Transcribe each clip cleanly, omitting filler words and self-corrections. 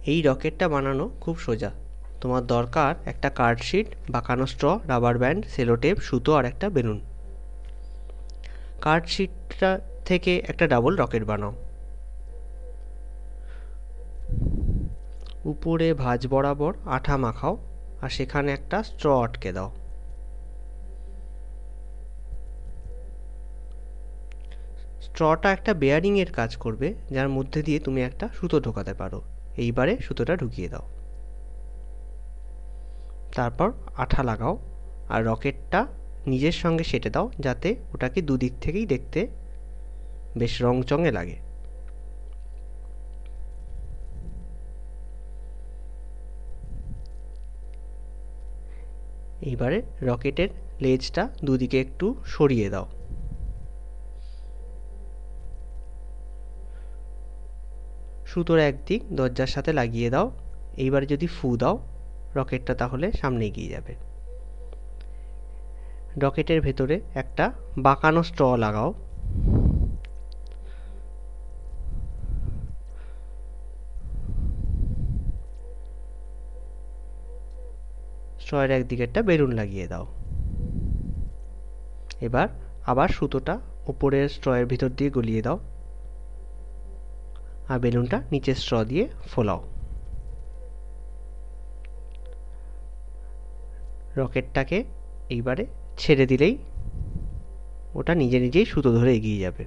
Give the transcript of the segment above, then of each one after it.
এই রকেটটা বানানো খুব সোজা। তোমার দরকার একটা কার্ডশিট, বাঁকানো স্ট্র, রাবার ব্যান্ড, সেলোটেপ, সুতো আর একটা বেলুন। কার্ডশিটটা থেকে একটা ডাবল রকেট বানাও। উপরে ভাঁজ বরাবর আঠা মাখাও আর সেখানে একটা স্ট্র আটকে দাও। স্ট্রটা একটা বেয়ারিংয়ের কাজ করবে, যার মধ্যে দিয়ে তুমি একটা সুতো ঢোকাতে পারো। এইবারে সুতোটা ঢুকিয়ে দাও, তারপর আঠা লাগাও আর রকেটটা নিজের সঙ্গে সেটে দাও, যাতে ওটাকে দুদিক থেকেই দেখতে বেশ রংচঙে লাগে। এইবারে রকেটের লেজটা দুদিকে একটু সরিয়ে দাও। সুতোর একদিক দরজার সাথে লাগিয়ে দাও। এইবারে যদি ফু দাও, রকেটটা তাহলে সামনে এগিয়ে যাবে। রকেটের ভেতরে একটা বাঁকানো স্ট্র লাগাও। স্ট্রয়ের একদিকে একটা বেলুন লাগিয়ে দাও। এবার আবার সুতোটা উপরের স্ট্রয়ের ভিতর দিয়ে গলিয়ে দাও আর বেলুনটা নিচের স্ট্র দিয়ে ফোলাও। রকেটটাকে এইবারে ছেড়ে দিলেই ওটা নিজে নিজেই সুতো ধরে এগিয়ে যাবে।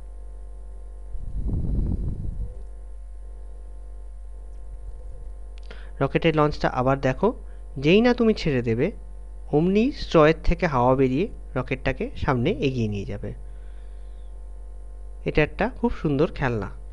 রকেটের লঞ্চটা আবার দেখো, যেই না তুমি ছেড়ে দেবে অমনি স্ট্রয়ের থেকে হাওয়া বেরিয়ে রকেটটাকে সামনে এগিয়ে নিয়ে যাবে। এটা একটা খুব সুন্দর খেলনা।